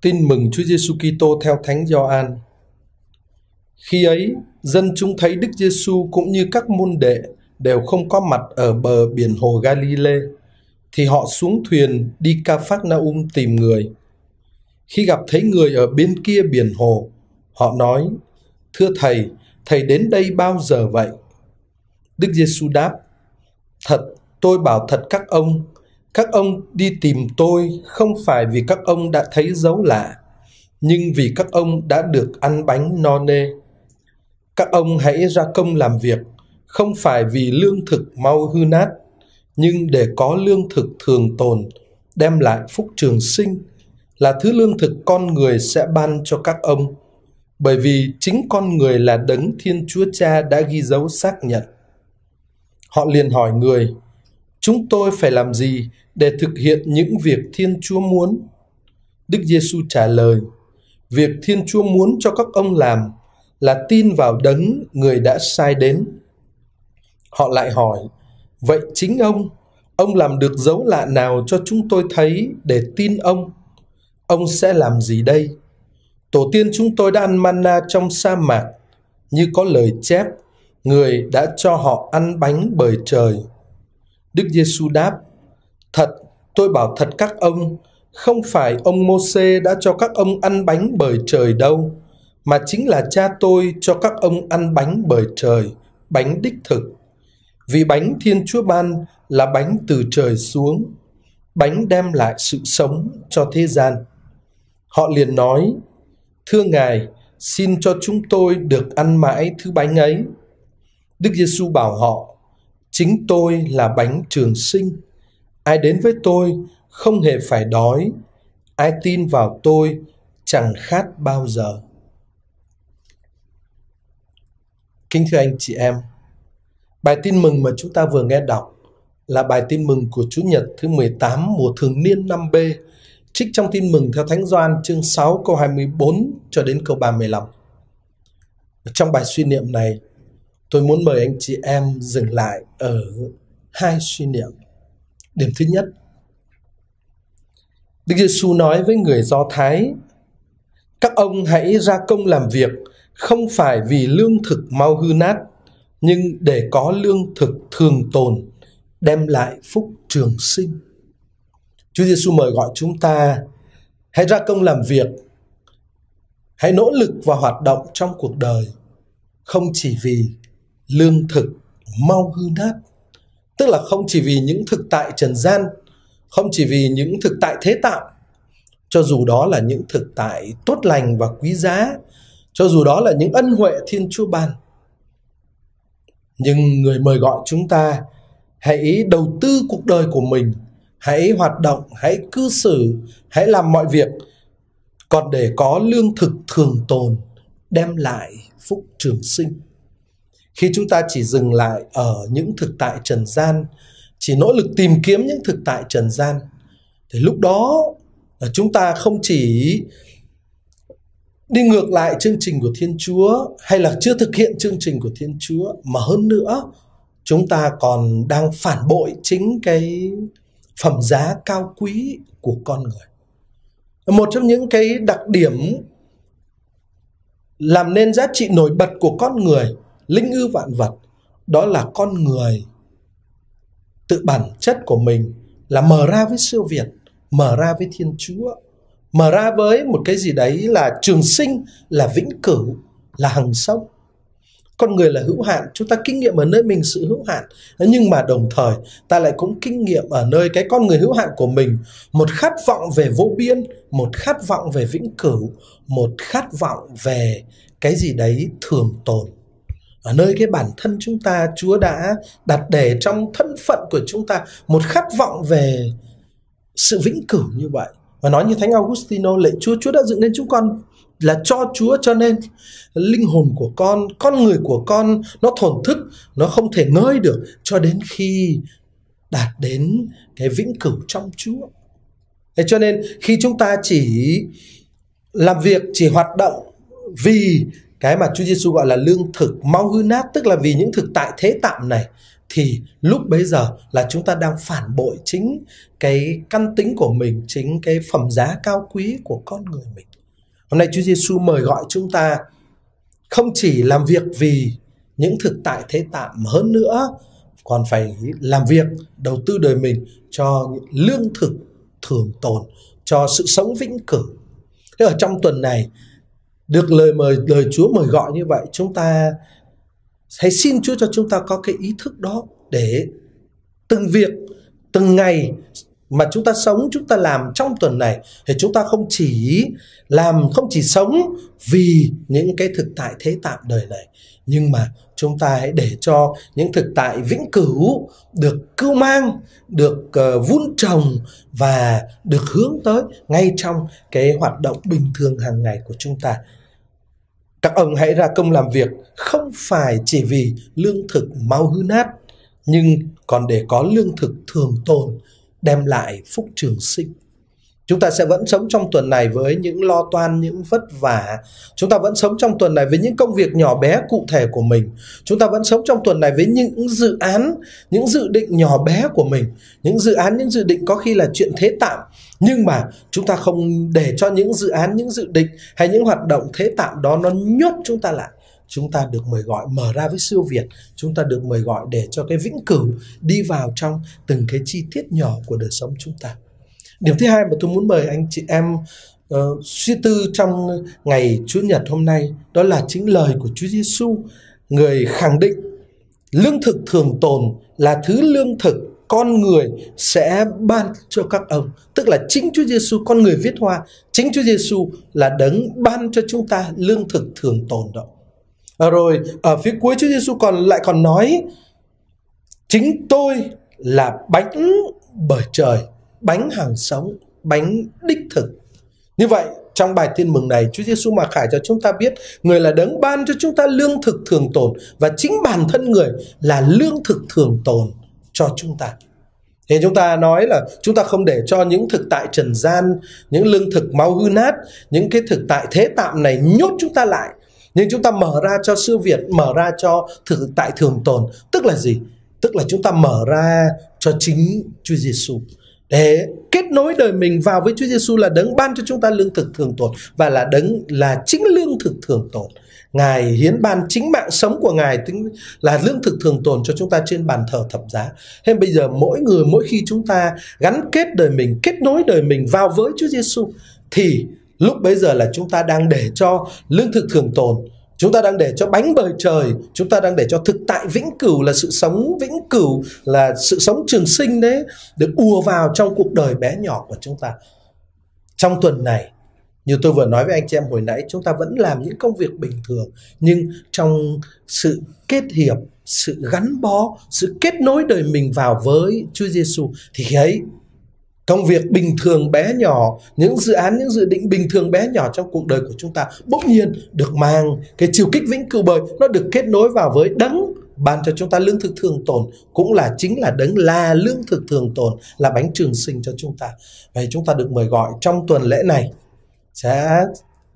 Tin mừng Chúa Giêsu Kitô theo Thánh Gioan. Khi ấy, dân chúng thấy Đức Giêsu cũng như các môn đệ đều không có mặt ở bờ biển hồ Galile, thì họ xuống thuyền đi Ca-phác-na-um tìm người. Khi gặp thấy người ở bên kia biển hồ, họ nói: "Thưa Thầy, Thầy đến đây bao giờ vậy?" Đức Giêsu đáp: "Thật, tôi bảo thật các ông đi tìm tôi không phải vì các ông đã thấy dấu lạ, nhưng vì các ông đã được ăn bánh no nê. Các ông hãy ra công làm việc, không phải vì lương thực mau hư nát, nhưng để có lương thực thường tồn, đem lại phúc trường sinh, là thứ lương thực con người sẽ ban cho các ông, bởi vì chính con người là đấng Thiên Chúa Cha đã ghi dấu xác nhận." Họ liền hỏi người: "Chúng tôi phải làm gì để thực hiện những việc Thiên Chúa muốn?" Đức Giêsu trả lời: "Việc Thiên Chúa muốn cho các ông làm là tin vào đấng người đã sai đến." Họ lại hỏi: "Vậy chính ông làm được dấu lạ nào cho chúng tôi thấy để tin ông? Ông sẽ làm gì đây? Tổ tiên chúng tôi đã ăn manna trong sa mạc, như có lời chép: người đã cho họ ăn bánh bởi trời." Đức Giêsu đáp: "Thật, tôi bảo thật các ông, không phải ông Mô-sê đã cho các ông ăn bánh bởi trời đâu, mà chính là Cha tôi cho các ông ăn bánh bởi trời, bánh đích thực. Vì bánh Thiên Chúa ban là bánh từ trời xuống, bánh đem lại sự sống cho thế gian." Họ liền nói: "Thưa Ngài, xin cho chúng tôi được ăn mãi thứ bánh ấy." Đức Giêsu bảo họ: "Chính tôi là bánh trường sinh. Ai đến với tôi không hề phải đói, ai tin vào tôi chẳng khát bao giờ." Kính thưa anh chị em, bài tin mừng mà chúng ta vừa nghe đọc là bài tin mừng của Chủ nhật thứ 18 mùa thường niên năm B, trích trong tin mừng theo Thánh Gioan chương 6 câu 24 cho đến câu 35. Trong bài suy niệm này, tôi muốn mời anh chị em dừng lại ở hai suy niệm. Điểm thứ nhất, Đức Giêsu nói với người Do Thái: "Các ông hãy ra công làm việc, không phải vì lương thực mau hư nát, nhưng để có lương thực thường tồn, đem lại phúc trường sinh." Chúa Giêsu mời gọi chúng ta hãy ra công làm việc, hãy nỗ lực và hoạt động trong cuộc đời, không chỉ vì lương thực mau hư nát, tức là không chỉ vì những thực tại trần gian, không chỉ vì những thực tại thế tạo, cho dù đó là những thực tại tốt lành và quý giá, cho dù đó là những ân huệ Thiên Chúa ban. Nhưng người mời gọi chúng ta hãy đầu tư cuộc đời của mình, hãy hoạt động, hãy cư xử, hãy làm mọi việc, còn để có lương thực thường tồn, đem lại phúc trường sinh. Khi chúng ta chỉ dừng lại ở những thực tại trần gian, chỉ nỗ lực tìm kiếm những thực tại trần gian, thì lúc đó chúng ta không chỉ đi ngược lại chương trình của Thiên Chúa hay là chưa thực hiện chương trình của Thiên Chúa, mà hơn nữa chúng ta còn đang phản bội chính cái phẩm giá cao quý của con người. Một trong những cái đặc điểm làm nên giá trị nổi bật của con người, linh ư vạn vật, đó là con người tự bản chất của mình là mở ra với siêu việt, mở ra với Thiên Chúa, mở ra với một cái gì đấy là trường sinh, là vĩnh cửu, là hằng sống. Con người là hữu hạn, chúng ta kinh nghiệm ở nơi mình sự hữu hạn, nhưng mà đồng thời ta lại cũng kinh nghiệm ở nơi cái con người hữu hạn của mình một khát vọng về vô biên, một khát vọng về vĩnh cửu, một khát vọng về cái gì đấy thường tồn. Ở nơi cái bản thân chúng ta, Chúa đã đặt để trong thân phận của chúng ta một khát vọng về sự vĩnh cửu như vậy. Và nói như Thánh Augustino: lạy Chúa, Chúa đã dựng nên chúng con là cho Chúa, cho nên linh hồn của con người của con nó thổn thức, nó không thể ngơi được cho đến khi đạt đến cái vĩnh cửu trong Chúa. Thế cho nên khi chúng ta chỉ làm việc, chỉ hoạt động vì cái mà Chúa Giêsu gọi là lương thực mau hư nát, tức là vì những thực tại thế tạm này, thì lúc bấy giờ là chúng ta đang phản bội chính cái căn tính của mình, chính cái phẩm giá cao quý của con người mình. Hôm nay Chúa Giêsu mời gọi chúng ta không chỉ làm việc vì những thực tại thế tạm, mà hơn nữa còn phải làm việc đầu tư đời mình cho những lương thực thường tồn, cho sự sống vĩnh cửu. Thế ở trong tuần này được lời Chúa mời gọi như vậy, chúng ta hãy xin Chúa cho chúng ta có cái ý thức đó, để từng việc, từng ngày mà chúng ta sống, chúng ta làm trong tuần này, thì chúng ta không chỉ sống vì những cái thực tại thế tạm đời này, nhưng mà chúng ta hãy để cho những thực tại vĩnh cửu được cưu mang, được vun trồng và được hướng tới ngay trong cái hoạt động bình thường hàng ngày của chúng ta. Các ông hãy ra công làm việc không phải chỉ vì lương thực mau hư nát, nhưng còn để có lương thực thường tồn, đem lại phúc trường sinh. Chúng ta sẽ vẫn sống trong tuần này với những lo toan, những vất vả. Chúng ta vẫn sống trong tuần này với những công việc nhỏ bé cụ thể của mình. Chúng ta vẫn sống trong tuần này với những dự án, những dự định nhỏ bé của mình. Những dự án, những dự định có khi là chuyện thế tạm. Nhưng mà chúng ta không để cho những dự án, những dự định hay những hoạt động thế tạm đó nó nhốt chúng ta lại. Chúng ta được mời gọi mở ra với siêu việt. Chúng ta được mời gọi để cho cái vĩnh cửu đi vào trong từng cái chi tiết nhỏ của đời sống chúng ta. Điểm thứ hai mà tôi muốn mời anh chị em suy tư trong ngày Chủ nhật hôm nay, đó là chính lời của Chúa Giêsu, người khẳng định lương thực thường tồn là thứ lương thực con người sẽ ban cho các ông. Tức là chính Chúa Giêsu, con người viết hoa, chính Chúa Giêsu là đấng ban cho chúng ta lương thực thường tồn đó. Rồi ở phía cuối Chúa Giêsu còn nói chính tôi là bánh bởi trời, bánh hàng sống, bánh đích thực. Như vậy trong bài tin mừng này, Chúa Giêsu mặc khải cho chúng ta biết người là đấng ban cho chúng ta lương thực thường tồn, và chính bản thân người là lương thực thường tồn cho chúng ta. Thì chúng ta nói là chúng ta không để cho những thực tại trần gian, những lương thực mau hư nát, những cái thực tại thế tạm này nhốt chúng ta lại, nhưng chúng ta mở ra cho siêu việt, mở ra cho thực tại thường tồn. Tức là gì? Tức là chúng ta mở ra cho chính Chúa Giêsu, để kết nối đời mình vào với Chúa Giêsu là đấng ban cho chúng ta lương thực thường tồn, và là chính lương thực thường tồn. Ngài hiến ban chính mạng sống của Ngài là lương thực thường tồn cho chúng ta trên bàn thờ thập giá. Thế bây giờ mỗi khi chúng ta gắn kết đời mình, kết nối đời mình vào với Chúa Giêsu, thì lúc bấy giờ là chúng ta đang để cho lương thực thường tồn, chúng ta đang để cho bánh bời trời, chúng ta đang để cho thực tại vĩnh cửu là sự sống vĩnh cửu, là sự sống trường sinh đấy, được ùa vào trong cuộc đời bé nhỏ của chúng ta. Trong tuần này, như tôi vừa nói với anh chị em hồi nãy, chúng ta vẫn làm những công việc bình thường, nhưng trong sự kết hiệp, sự gắn bó, sự kết nối đời mình vào với Chúa Giêsu, thì khi ấy công việc bình thường bé nhỏ, những dự án, những dự định bình thường bé nhỏ trong cuộc đời của chúng ta bỗng nhiên được mang cái chiều kích vĩnh cửu bời, nó được kết nối vào với đấng ban cho chúng ta lương thực thường tồn, cũng là chính là đấng là lương thực thường tồn, là bánh trường sinh cho chúng ta. Vậy chúng ta được mời gọi trong tuần lễ này sẽ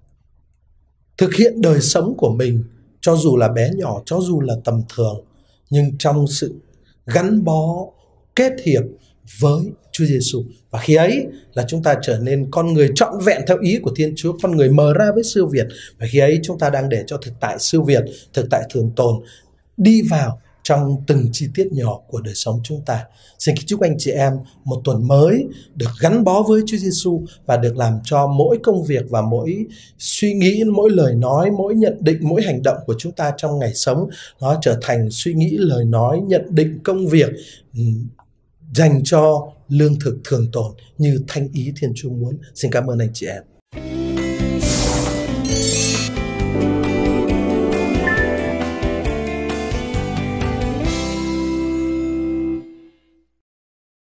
thực hiện đời sống của mình, cho dù là bé nhỏ, cho dù là tầm thường, nhưng trong sự gắn bó, kết hiệp với Chúa Giêsu. Và khi ấy là chúng ta trở nên con người trọn vẹn theo ý của Thiên Chúa, con người mở ra với siêu việt. Và khi ấy chúng ta đang để cho thực tại siêu việt, thực tại thường tồn đi vào trong từng chi tiết nhỏ của đời sống chúng ta. Xin kính chúc anh chị em một tuần mới được gắn bó với Chúa Giêsu, và được làm cho mỗi công việc và mỗi suy nghĩ, mỗi lời nói, mỗi nhận định, mỗi hành động của chúng ta trong ngày sống nó trở thành suy nghĩ, lời nói, nhận định, công việc dành cho lương thực thường tồn như thánh ý Thiên Chúa muốn. Xin cảm ơn anh chị em.